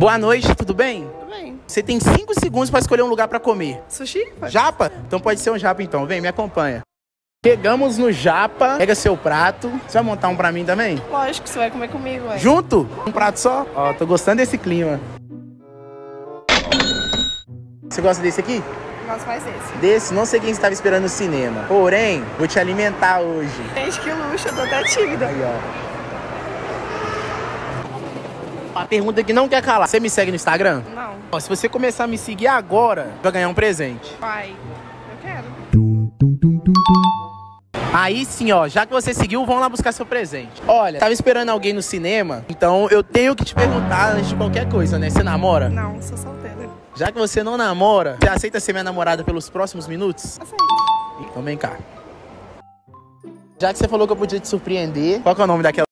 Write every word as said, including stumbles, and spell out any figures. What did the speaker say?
Boa noite, tudo bem? Tudo bem. Você tem cinco segundos para escolher um lugar para comer. Sushi? Pode. Japa? Então pode ser um japa então. Vem, me acompanha. Chegamos no japa. Pega seu prato. Você vai montar um pra mim também? Lógico, você vai comer comigo, ué. Junto? Um prato só? Ó, tô gostando desse clima. Você gosta desse aqui? Gosto mais desse. Desse? Não sei quem estava esperando no cinema. Porém, vou te alimentar hoje. Gente, que luxo, eu tô até tímida. Aí, ó. A pergunta que não quer calar. Você me segue no Instagram? Não. Ó, se você começar a me seguir agora, vai ganhar um presente. Pai, eu quero. Aí sim, ó, já que você seguiu, vamos lá buscar seu presente. Olha, tava esperando alguém no cinema, então eu tenho que te perguntar antes de qualquer coisa, né? Você namora? Não, sou solteira. Já que você não namora, você aceita ser minha namorada pelos próximos minutos? Aceito. Então vem cá. Já que você falou que eu podia te surpreender, qual que é o nome daquela